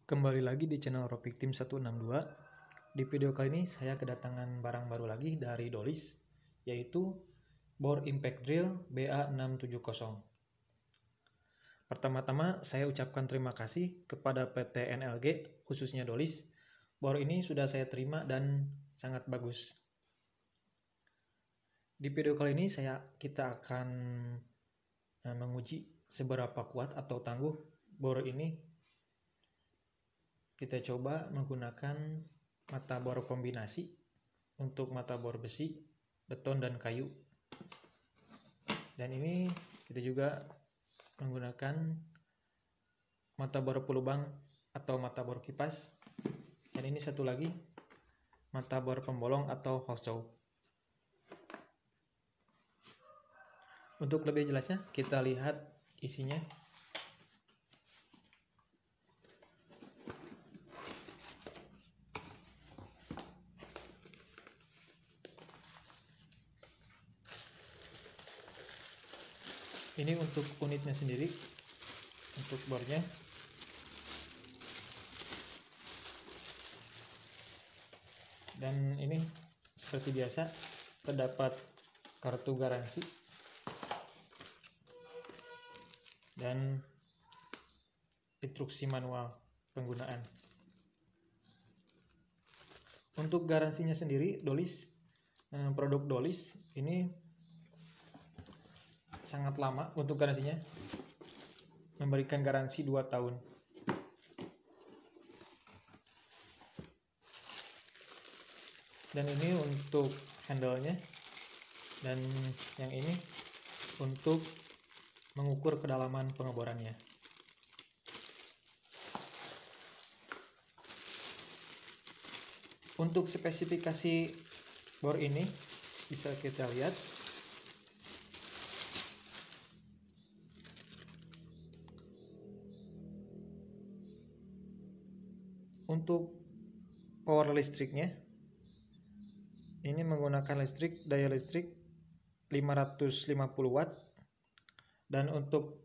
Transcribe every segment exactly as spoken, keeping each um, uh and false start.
Kembali lagi di channel Ropik Tim seratus enam puluh dua. Di video kali ini saya kedatangan barang baru lagi dari Dolis, yaitu bor impact drill B A enam tujuh nol. Pertama-tama saya ucapkan terima kasih kepada P T N L G, khususnya Dolis. Bor ini sudah saya terima dan sangat bagus. Di video kali ini saya kita akan menguji seberapa kuat atau tangguh bor ini. Kita coba menggunakan mata bor kombinasi untuk mata bor besi, beton, dan kayu. Dan ini kita juga menggunakan mata bor pelubang atau mata bor kipas. Dan ini satu lagi mata bor pembolong atau hose saw. Untuk lebih jelasnya kita lihat isinya. Ini untuk unitnya sendiri, untuk bornya. Dan ini seperti biasa terdapat kartu garansi dan instruksi manual penggunaan. Untuk garansinya sendiri, Dolis, produk Dolis ini sangat lama untuk garansinya, memberikan garansi dua tahun. Dan ini untuk handle-nya, dan yang ini untuk mengukur kedalaman pengeborannya. Untuk spesifikasi bor ini bisa kita lihat. Untuk power listriknya, ini menggunakan listrik daya listrik lima ratus lima puluh watt, dan untuk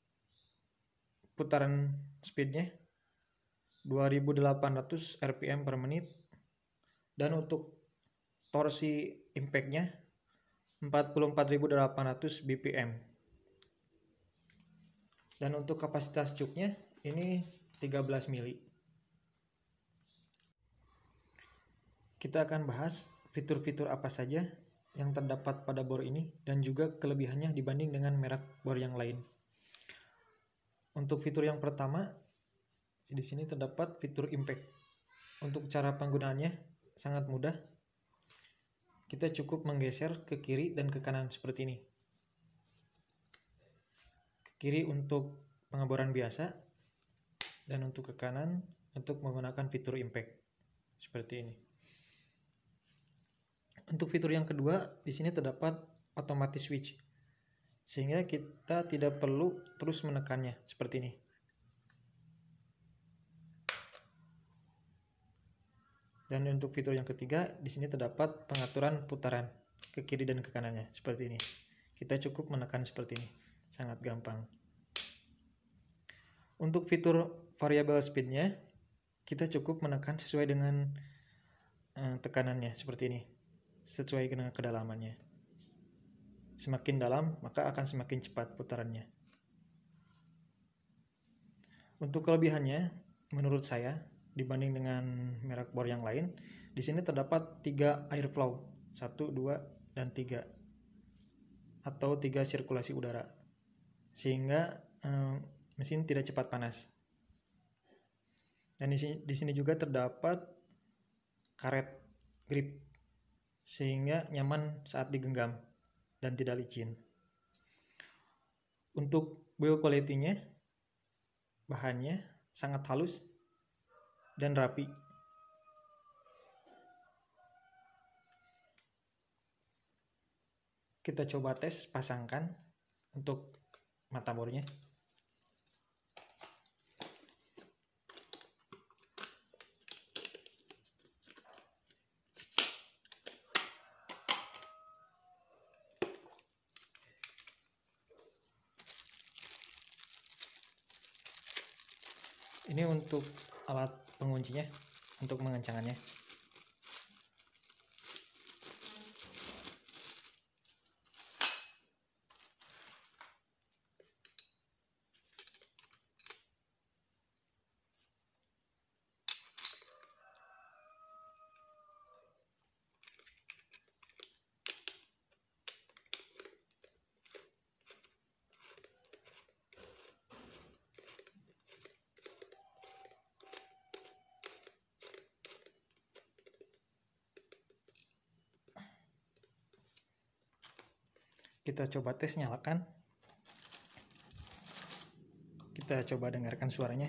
putaran speednya dua ribu delapan ratus R P M per menit, dan untuk torsi impactnya empat puluh empat ribu delapan ratus B P M, dan untuk kapasitas cuknya ini tiga belas mili. Kita akan bahas fitur-fitur apa saja yang terdapat pada bor ini dan juga kelebihannya dibanding dengan merek bor yang lain. Untuk fitur yang pertama, di sini terdapat fitur impact. Untuk cara penggunaannya sangat mudah. Kita cukup menggeser ke kiri dan ke kanan seperti ini. Ke kiri untuk pengeboran biasa, dan untuk ke kanan untuk menggunakan fitur impact seperti ini. Untuk fitur yang kedua, di sini terdapat automatic switch, sehingga kita tidak perlu terus menekannya seperti ini. Dan untuk fitur yang ketiga, di sini terdapat pengaturan putaran ke kiri dan ke kanannya seperti ini. Kita cukup menekan seperti ini, sangat gampang. Untuk fitur variable speednya, kita cukup menekan sesuai dengan eh, tekanannya seperti ini, sesuai dengan kedalamannya. Semakin dalam, maka akan semakin cepat putarannya. Untuk kelebihannya, menurut saya, dibanding dengan merek bor yang lain, di sini terdapat tiga airflow, satu, dua, dan tiga, atau tiga sirkulasi udara, sehingga eh, mesin tidak cepat panas. Dan di sini, di sini juga terdapat karet grip, sehingga nyaman saat digenggam dan tidak licin. Untuk build quality-nya, bahannya sangat halus dan rapi. Kita coba tes pasangkan untuk mata bornya. Ini untuk alat penguncinya, untuk mengencangkannya. Kita coba tes nyalakan. Kita coba dengarkan suaranya.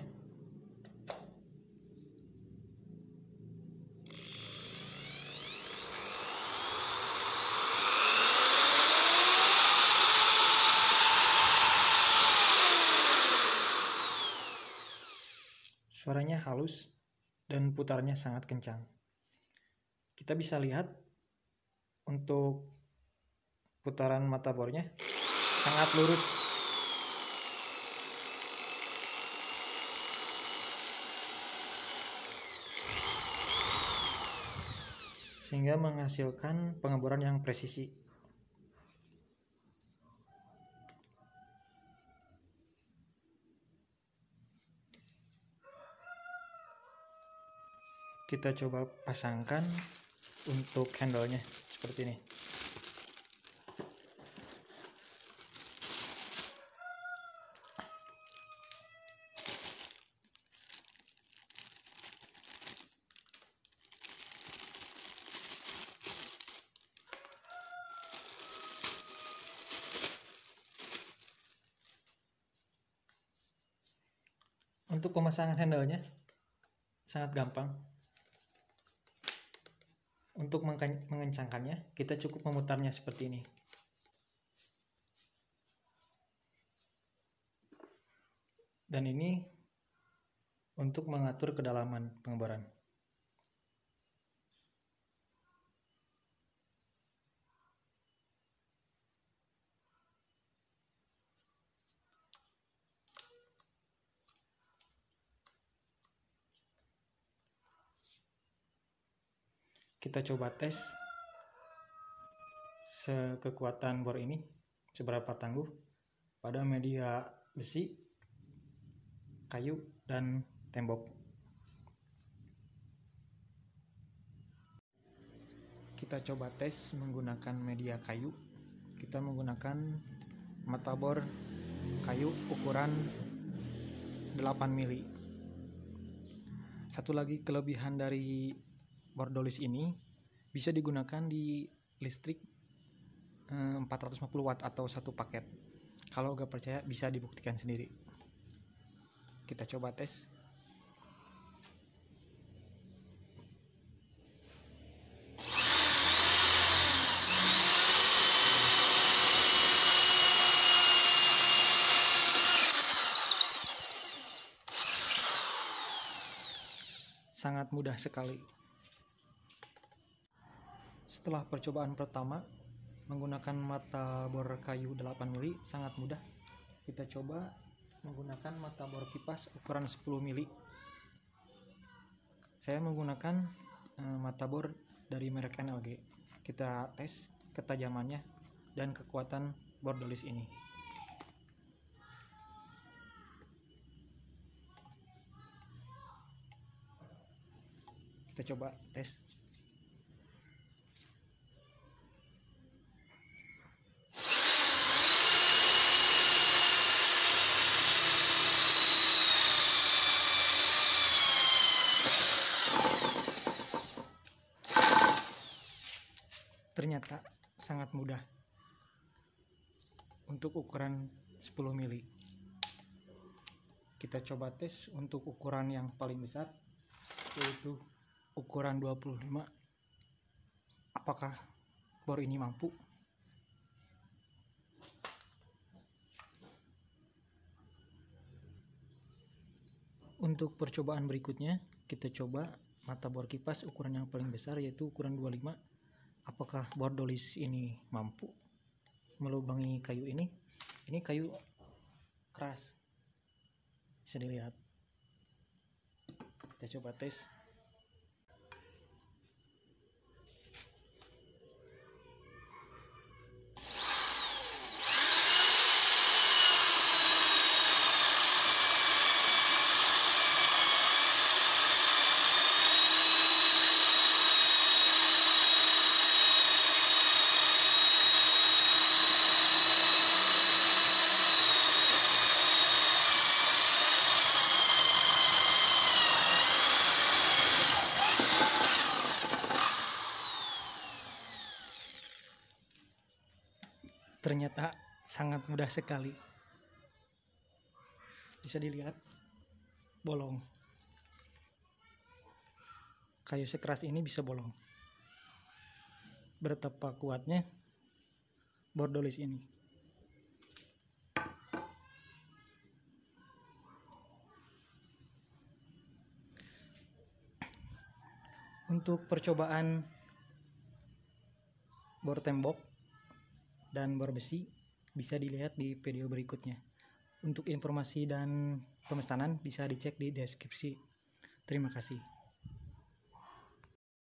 Suaranya halus dan putarannya sangat kencang. Kita bisa lihat untuk putaran matabornya sangat lurus. Sehingga menghasilkan pengeboran yang presisi. Kita coba pasangkan untuk handle-nya seperti ini. Untuk pemasangan handle-nya sangat gampang. Untuk mengencangkannya, kita cukup memutarnya seperti ini. Dan ini untuk mengatur kedalaman pengeboran. Kita coba tes sekekuatan bor ini seberapa tangguh pada media besi, kayu, dan tembok. Kita coba tes menggunakan media kayu. Kita menggunakan mata bor kayu ukuran delapan mili. Satu lagi kelebihan dari bordolis ini, bisa digunakan di listrik empat ratus lima puluh watt atau satu paket. Kalau nggak percaya bisa dibuktikan sendiri. Kita coba tes. Sangat mudah sekali. Setelah percobaan pertama menggunakan mata bor kayu delapan mili sangat mudah, kita coba menggunakan mata bor kipas ukuran sepuluh mili. Saya menggunakan eh, mata bor dari merek N L G. Kita tes ketajamannya dan kekuatan bordolis ini. Kita coba tes. Ternyata sangat mudah untuk ukuran sepuluh mili. Kita coba tes untuk ukuran yang paling besar, yaitu ukuran dua puluh lima. Apakah bor ini mampu? Untuk percobaan berikutnya, kita coba mata bor kipas ukuran yang paling besar, yaitu ukuran dua puluh lima. Apakah bordolis ini mampu melubangi kayu ini? Ini kayu keras, bisa dilihat. Kita coba tes. Ternyata sangat mudah sekali. Bisa dilihat bolong. Kayu sekeras ini bisa bolong. Betapa kuatnya bordolis ini. Untuk percobaan bor tembok dan bor besi bisa dilihat di video berikutnya. Untuk informasi dan pemesanan bisa dicek di deskripsi. Terima kasih.